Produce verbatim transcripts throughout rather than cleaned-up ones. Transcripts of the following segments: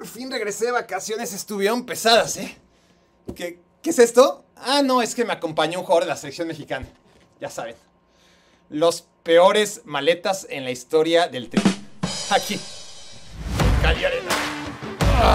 Por fin regresé de vacaciones, estuvieron pesadas, ¿eh? ¿Qué, ¿Qué es esto? Ah, no, es que me acompañó un jugador de la selección mexicana. Ya saben. Los peores maletas en la historia del tri. Aquí. Cali Arena. Ah.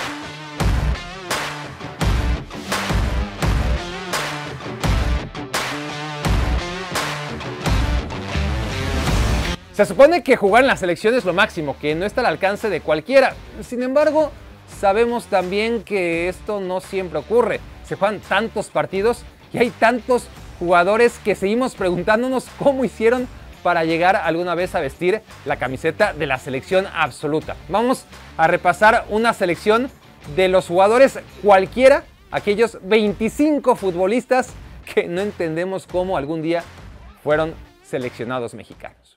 Se supone que jugar en la selección es lo máximo, que no está al alcance de cualquiera. Sin embargo, sabemos también que esto no siempre ocurre. Se juegan tantos partidos y hay tantos jugadores que seguimos preguntándonos cómo hicieron para llegar alguna vez a vestir la camiseta de la selección absoluta. Vamos a repasar una selección de los jugadores cualquiera, aquellos veinticinco futbolistas que no entendemos cómo algún día fueron seleccionados mexicanos.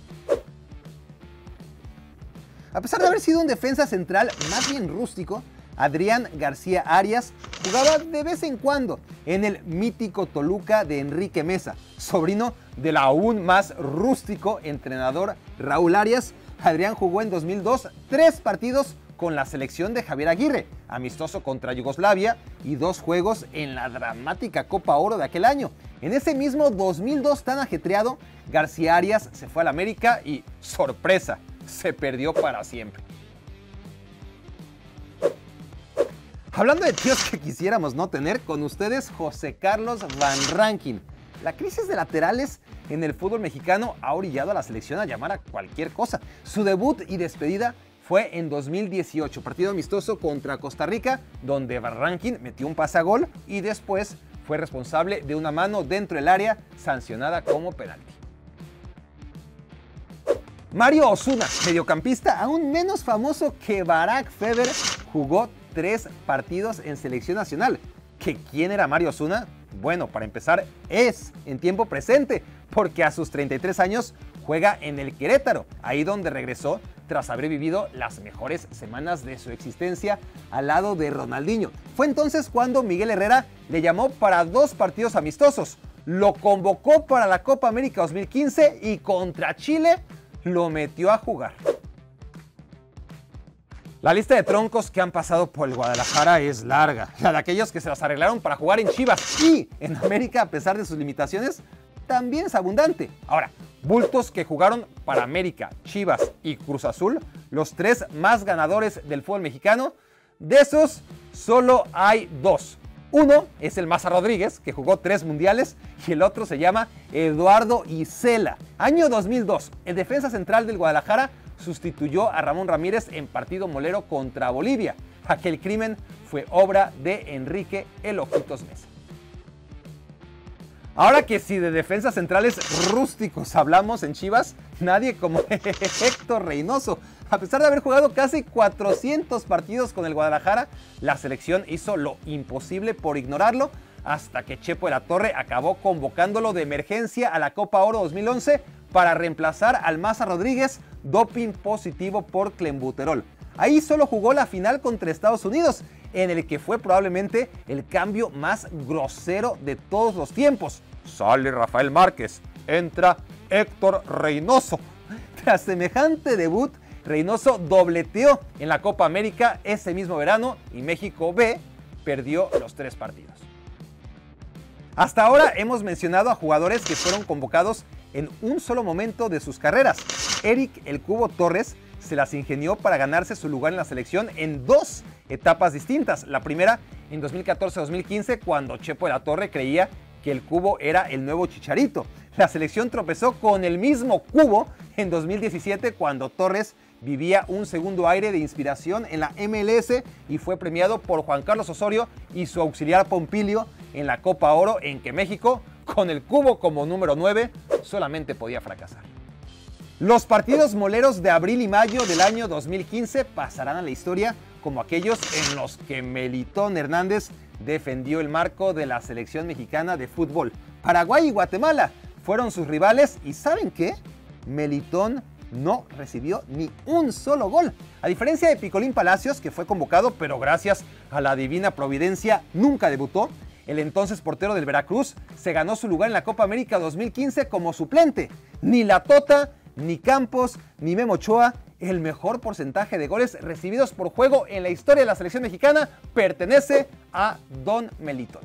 A pesar de haber sido un defensa central más bien rústico, Adrián García Arias jugaba de vez en cuando en el mítico Toluca de Enrique Mesa, sobrino del aún más rústico entrenador Raúl Arias. Adrián jugó en dos mil dos tres partidos con la selección de Javier Aguirre, amistoso contra Yugoslavia y dos juegos en la dramática Copa Oro de aquel año. En ese mismo dos mil dos tan ajetreado, García Arias se fue al América y, sorpresa, se perdió para siempre. Hablando de tíos que quisiéramos no tener, con ustedes José Carlos Van Rankin. La crisis de laterales en el fútbol mexicano ha orillado a la selección a llamar a cualquier cosa. Su debut y despedida fue en dos mil dieciocho, partido amistoso contra Costa Rica, donde Van Rankin metió un pase a gol y después fue responsable de una mano dentro del área sancionada como penalti. Mario Osuna, mediocampista aún menos famoso que Barack Feber, jugó tres partidos en selección nacional. ¿Que quién era Mario Osuna? Bueno, para empezar, es en tiempo presente, porque a sus treinta y tres años juega en el Querétaro, ahí donde regresó tras haber vivido las mejores semanas de su existencia al lado de Ronaldinho. Fue entonces cuando Miguel Herrera le llamó para dos partidos amistosos, lo convocó para la Copa América dos mil quince y contra Chile lo metió a jugar. La lista de troncos que han pasado por el Guadalajara es larga. La de aquellos que se las arreglaron para jugar en Chivas y en América, a pesar de sus limitaciones, también es abundante. Ahora, bultos que jugaron para América, Chivas y Cruz Azul, los tres más ganadores del fútbol mexicano, de esos solo hay dos. Uno es el Maza Rodríguez, que jugó tres mundiales, y el otro se llama Eduardo Isela. Año dos mil dos, el defensa central del Guadalajara sustituyó a Ramón Ramírez en partido molero contra Bolivia. Aquel crimen fue obra de Enrique El Ojitos Mesa. Ahora que si de defensas centrales rústicos hablamos en Chivas, nadie como Héctor Reynoso. A pesar de haber jugado casi cuatrocientos partidos con el Guadalajara, la selección hizo lo imposible por ignorarlo hasta que Chepo de la Torre acabó convocándolo de emergencia a la Copa Oro dos mil once para reemplazar al Maza Rodríguez, doping positivo por clenbuterol. Ahí solo jugó la final contra Estados Unidos, en el que fue probablemente el cambio más grosero de todos los tiempos. Sale Rafael Márquez, entra Héctor Reynoso. Tras semejante debut, Reynoso dobleteó en la Copa América ese mismo verano y México B perdió los tres partidos. Hasta ahora hemos mencionado a jugadores que fueron convocados en un solo momento de sus carreras. Eric El Cubo Torres se las ingenió para ganarse su lugar en la selección en dos etapas distintas. La primera en dos mil catorce dos mil quince, cuando Chepo de la Torre creía que el Cubo era el nuevo Chicharito. La selección tropezó con el mismo Cubo en dos mil diecisiete, cuando Torres vivía un segundo aire de inspiración en la M L S y fue premiado por Juan Carlos Osorio y su auxiliar Pompilio en la Copa Oro, en que México, con el Cubo como número nueve, solamente podía fracasar. Los partidos moleros de abril y mayo del año dos mil quince pasarán a la historia como aquellos en los que Melitón Hernández defendió el marco de la selección mexicana de fútbol. Paraguay y Guatemala fueron sus rivales y ¿saben qué? Melitón no recibió ni un solo gol. A diferencia de Picolín Palacios, que fue convocado, pero gracias a la divina providencia nunca debutó, el entonces portero del Veracruz se ganó su lugar en la Copa América dos mil quince como suplente. Ni La Tota, ni Campos, ni Memo Ochoa el mejor porcentaje de goles recibidos por juego en la historia de la selección mexicana pertenece a Don Melitón.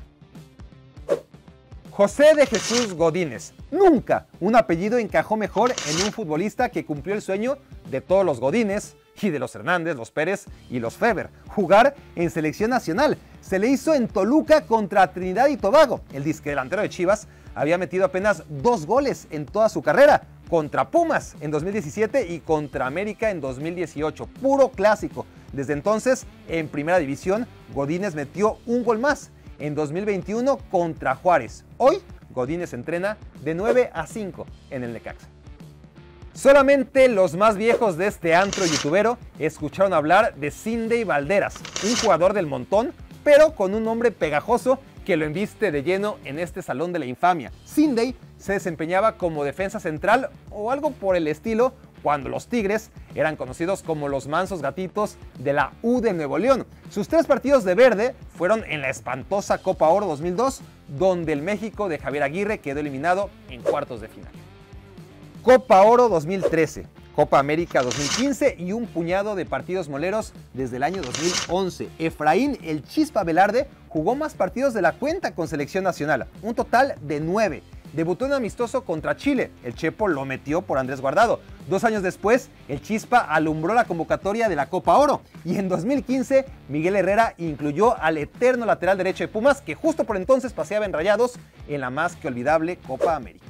José de Jesús Godínez. Nunca un apellido encajó mejor en un futbolista que cumplió el sueño de todos los Godínez y de los Hernández, los Pérez y los Feber. Jugar en selección nacional. Se le hizo en Toluca contra Trinidad y Tobago. El disque delantero de Chivas había metido apenas dos goles en toda su carrera. Contra Pumas en dos mil diecisiete y contra América en dos mil dieciocho. Puro clásico. Desde entonces, en Primera División, Godínez metió un gol más. En dos mil veintiuno contra Juárez. Hoy, Godínez entrena de nueve a cinco en el Necaxa. Solamente los más viejos de este antro youtubero escucharon hablar de Sindey Valderas, un jugador del montón, pero con un nombre pegajoso que lo embiste de lleno en este salón de la infamia. Sindey se desempeñaba como defensa central o algo por el estilo cuando los Tigres eran conocidos como los mansos gatitos de la U de Nuevo León. Sus tres partidos de verde fueron en la espantosa Copa Oro dos mil dos, donde el México de Javier Aguirre quedó eliminado en cuartos de final. Copa Oro dos mil trece, Copa América dos mil quince y un puñado de partidos moleros desde el año dos mil once. Efraín El Chispa Velarde jugó más partidos de la cuenta con selección nacional, un total de nueve. Debutó en amistoso contra Chile, el Chepo lo metió por Andrés Guardado. Dos años después, el Chispa alumbró la convocatoria de la Copa Oro. Y en dos mil quince, Miguel Herrera incluyó al eterno lateral derecho de Pumas, que justo por entonces paseaba en Rayados en la más que olvidable Copa América.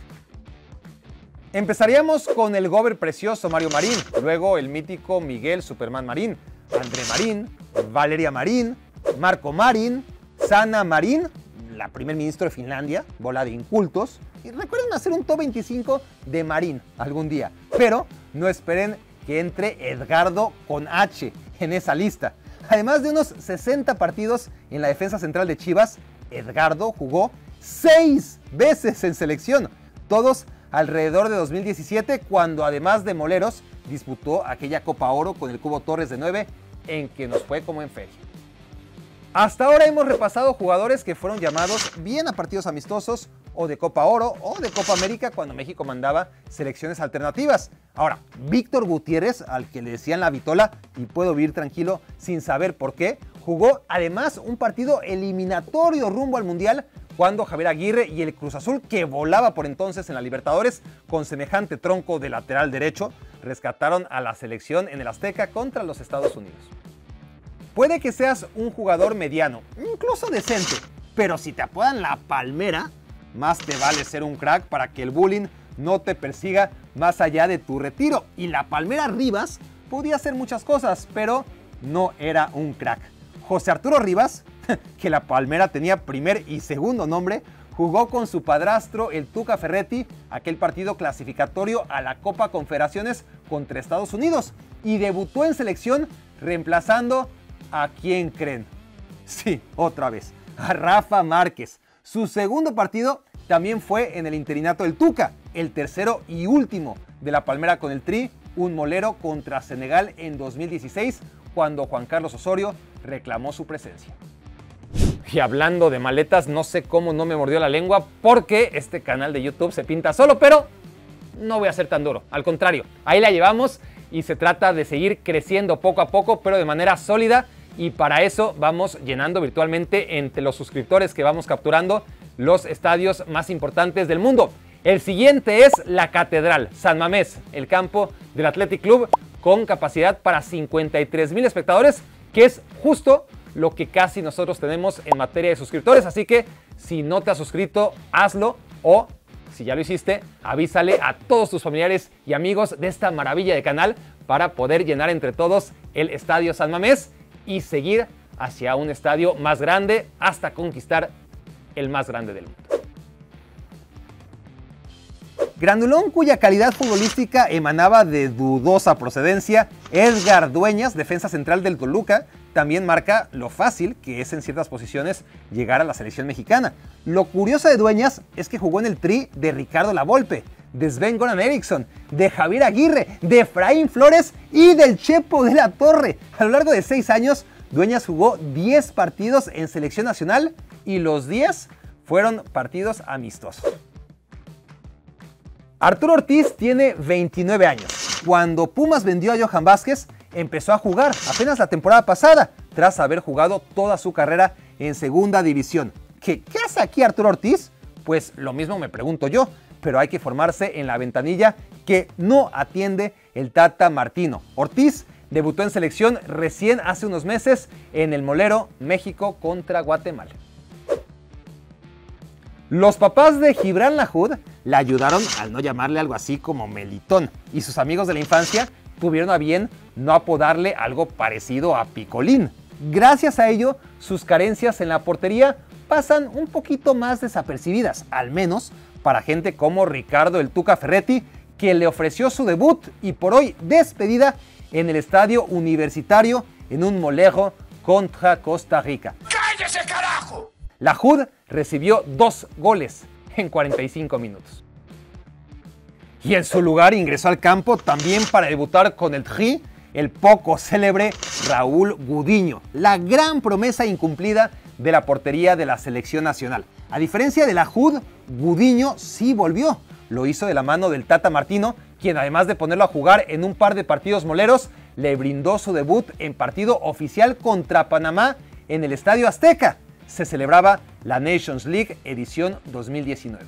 Empezaríamos con el gober precioso Mario Marín, luego el mítico Miguel Superman Marín, André Marín, Valeria Marín, Marco Marín, Sanna Marín, la primer ministro de Finlandia, bola de incultos. Y recuerden hacer un top veinticinco de Marín algún día, pero no esperen que entre Edgardo con H en esa lista. Además de unos sesenta partidos en la defensa central de Chivas, Edgardo jugó seis veces en selección, todos alrededor de dos mil diecisiete, cuando además de moleros, disputó aquella Copa Oro con el Cubo Torres de nueve, en que nos fue como en feria. Hasta ahora hemos repasado jugadores que fueron llamados bien a partidos amistosos o de Copa Oro o de Copa América cuando México mandaba selecciones alternativas. Ahora, Víctor Gutiérrez, al que le decían la vitola y puedo vivir tranquilo sin saber por qué, jugó además un partido eliminatorio rumbo al Mundial cuando Javier Aguirre y el Cruz Azul, que volaba por entonces en la Libertadores con semejante tronco de lateral derecho, rescataron a la selección en el Azteca contra los Estados Unidos. Puede que seas un jugador mediano, incluso decente, pero si te apodan la Palmera, más te vale ser un crack para que el bullying no te persiga más allá de tu retiro. Y la Palmera Rivas podía hacer muchas cosas, pero no era un crack. José Arturo Rivas, que la Palmera tenía primer y segundo nombre, jugó con su padrastro, el Tuca Ferretti, aquel partido clasificatorio a la Copa Confederaciones contra Estados Unidos y debutó en selección reemplazando ¿a quién creen? Sí, otra vez, a Rafa Márquez. Su segundo partido también fue en el interinato del Tuca, el tercero y último de la Palmera con el Tri, un molero contra Senegal en dos mil dieciséis, cuando Juan Carlos Osorio reclamó su presencia. Y hablando de maletas, no sé cómo no me mordió la lengua porque este canal de YouTube se pinta solo, pero no voy a ser tan duro. Al contrario, ahí la llevamos y se trata de seguir creciendo poco a poco, pero de manera sólida. Y para eso vamos llenando virtualmente entre los suscriptores que vamos capturando los estadios más importantes del mundo. El siguiente es la Catedral, San Mamés, el campo del Athletic Club con capacidad para cincuenta y tres mil espectadores, que es justo lo que casi nosotros tenemos en materia de suscriptores. Así que si no te has suscrito, hazlo, o si ya lo hiciste, avísale a todos tus familiares y amigos de esta maravilla de canal para poder llenar entre todos el Estadio San Mamés y seguir hacia un estadio más grande hasta conquistar el más grande del mundo. Grandulón, cuya calidad futbolística emanaba de dudosa procedencia, Edgar Dueñas, defensa central del Toluca, también marca lo fácil que es en ciertas posiciones llegar a la selección mexicana. Lo curioso de Dueñas es que jugó en el Tri de Ricardo Lavolpe, de Sven-Goran Eriksson, de Javier Aguirre, de Efraín Flores y del Chepo de la Torre. A lo largo de seis años, Dueñas jugó diez partidos en selección nacional y los diez fueron partidos amistosos. Arturo Ortiz tiene veintinueve años. Cuando Pumas vendió a Johan Vázquez, empezó a jugar apenas la temporada pasada, tras haber jugado toda su carrera en segunda división. ¿Qué, qué hace aquí Arturo Ortiz? Pues lo mismo me pregunto yo, pero hay que formarse en la ventanilla que no atiende el Tata Martino. Ortiz debutó en selección recién hace unos meses en el Molero, México contra Guatemala. Los papás de Gibran Lahoud le ayudaron al no llamarle algo así como Melitón, y sus amigos de la infancia tuvieron a bien no apodarle algo parecido a Picolín. Gracias a ello, sus carencias en la portería pasan un poquito más desapercibidas, al menos para gente como Ricardo el Tuca Ferretti, que le ofreció su debut y por hoy despedida en el estadio universitario en un Molero contra Costa Rica. ¡Cállese, carajo! Lahoud recibió dos goles en cuarenta y cinco minutos. Y en su lugar ingresó al campo también para debutar con el Tri, el poco célebre Raúl Gudiño, la gran promesa incumplida de la portería de la selección nacional. A diferencia de Lahoud, Gudiño sí volvió. Lo hizo de la mano del Tata Martino, quien además de ponerlo a jugar en un par de partidos moleros, le brindó su debut en partido oficial contra Panamá en el Estadio Azteca. Se celebraba la Nations League edición dos mil diecinueve.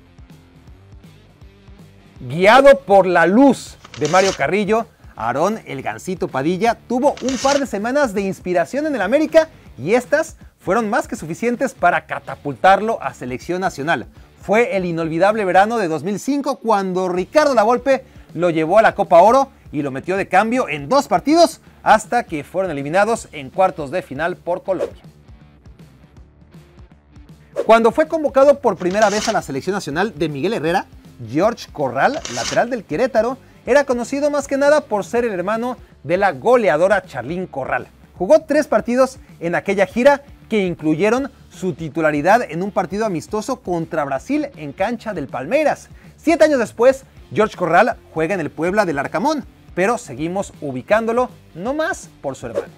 Guiado por la luz de Mario Carrillo, Aarón el Gansito Padilla tuvo un par de semanas de inspiración en el América y estas fueron más que suficientes para catapultarlo a selección nacional. Fue el inolvidable verano de dos mil cinco cuando Ricardo Lavolpe lo llevó a la Copa Oro y lo metió de cambio en dos partidos hasta que fueron eliminados en cuartos de final por Colombia. Cuando fue convocado por primera vez a la selección nacional de Miguel Herrera, George Corral, lateral del Querétaro, era conocido más que nada por ser el hermano de la goleadora Charlín Corral. Jugó tres partidos en aquella gira que incluyeron su titularidad en un partido amistoso contra Brasil en cancha del Palmeiras. Siete años después, George Corral juega en el Puebla del Arcamón, pero seguimos ubicándolo no más por su hermano.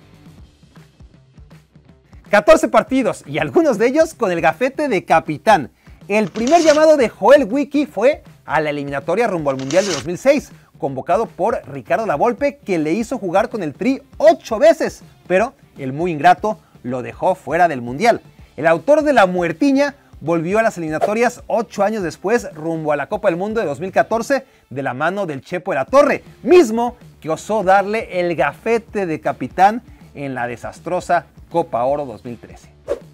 catorce partidos y algunos de ellos con el gafete de capitán. El primer llamado de Joel Wiki fue a la eliminatoria rumbo al Mundial de dos mil seis, convocado por Ricardo Lavolpe, que le hizo jugar con el Tri ocho veces, pero el muy ingrato lo dejó fuera del Mundial. El autor de la muertiña volvió a las eliminatorias ocho años después rumbo a la Copa del Mundo de dos mil catorce de la mano del Chepo de la Torre, mismo que osó darle el gafete de capitán en la desastrosa Copa Oro dos mil trece.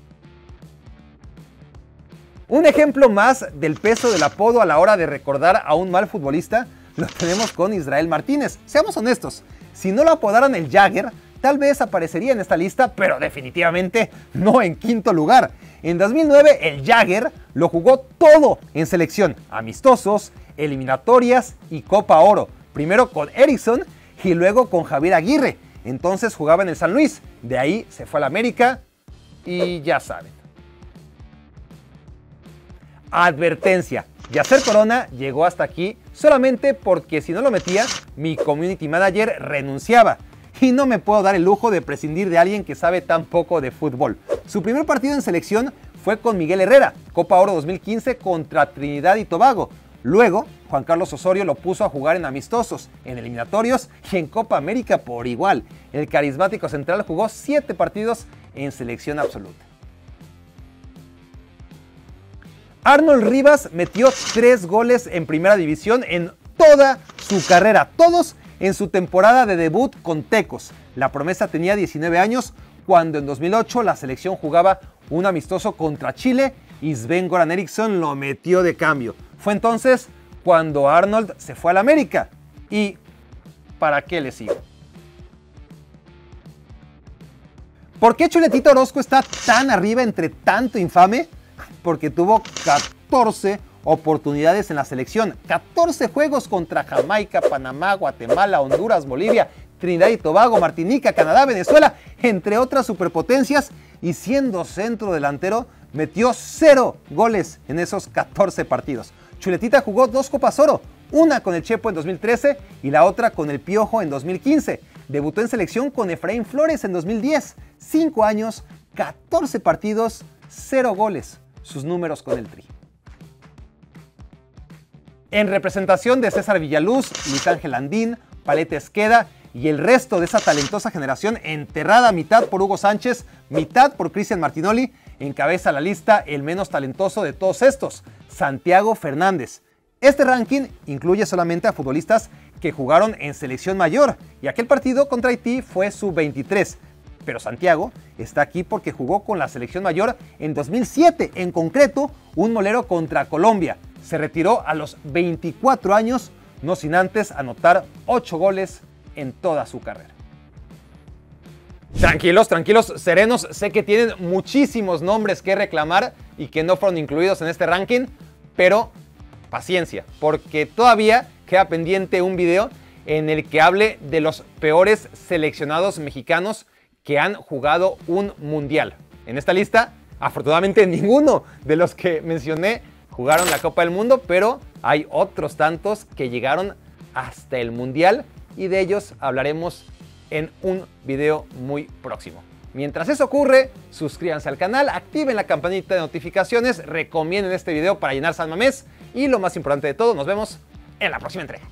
Un ejemplo más del peso del apodo a la hora de recordar a un mal futbolista lo tenemos con Israel Martínez. Seamos honestos, si no lo apodaran el Jagger, tal vez aparecería en esta lista, pero definitivamente no en quinto lugar. En dos mil nueve el Jagger lo jugó todo en selección, amistosos, eliminatorias y Copa Oro. Primero con Erickson y luego con Javier Aguirre. Entonces jugaba en el San Luis, de ahí se fue al América y ya saben. Advertencia, Yasser Corona llegó hasta aquí solamente porque si no lo metía, mi community manager renunciaba. Y no me puedo dar el lujo de prescindir de alguien que sabe tan poco de fútbol. Su primer partido en selección fue con Miguel Herrera, Copa Oro dos mil quince contra Trinidad y Tobago. Luego, Juan Carlos Osorio lo puso a jugar en amistosos, en eliminatorios y en Copa América por igual. El carismático central jugó siete partidos en selección absoluta. Arnold Rivas metió tres goles en primera división en toda su carrera, todos en su temporada de debut con Tecos. La promesa tenía diecinueve años cuando en dos mil ocho la selección jugaba un amistoso contra Chile y Sven-Goran Eriksson lo metió de cambio. Fue entonces cuando Arnold se fue al América. ¿Y para qué le sigo? ¿Por qué Chuletito Orozco está tan arriba entre tanto infame? Porque tuvo catorce oportunidades en la selección, catorce juegos contra Jamaica, Panamá, Guatemala, Honduras, Bolivia, Trinidad y Tobago, Martinica, Canadá, Venezuela, entre otras superpotencias, y siendo centro delantero, metió cero goles en esos catorce partidos. Chuletita jugó dos Copas Oro, una con el Chepo en dos mil trece y la otra con el Piojo en dos mil quince. Debutó en selección con Efraín Flores en dos mil diez, cinco años, catorce partidos, cero goles. Sus números con el Tri. En representación de César Villaluz, Luis Ángel Andín, Paleta Esqueda y el resto de esa talentosa generación, enterrada mitad por Hugo Sánchez, mitad por Cristian Martinoli, encabeza la lista el menos talentoso de todos estos, Santiago Fernández. Este ranking incluye solamente a futbolistas que jugaron en selección mayor, y aquel partido contra Haití fue sub veintitrés. Pero Santiago está aquí porque jugó con la selección mayor en dos mil siete, en concreto un molero contra Colombia. Se retiró a los veinticuatro años, no sin antes anotar ocho goles en toda su carrera. Tranquilos, tranquilos, serenos, sé que tienen muchísimos nombres que reclamar y que no fueron incluidos en este ranking, pero paciencia, porque todavía queda pendiente un video en el que hable de los peores seleccionados mexicanos que han jugado un mundial. En esta lista, afortunadamente ninguno de los que mencioné jugaron la Copa del Mundo, pero hay otros tantos que llegaron hasta el mundial y de ellos hablaremos en un video muy próximo. Mientras eso ocurre, suscríbanse al canal, activen la campanita de notificaciones, recomienden este video para llenar San Mamés y lo más importante de todo, nos vemos en la próxima entrega.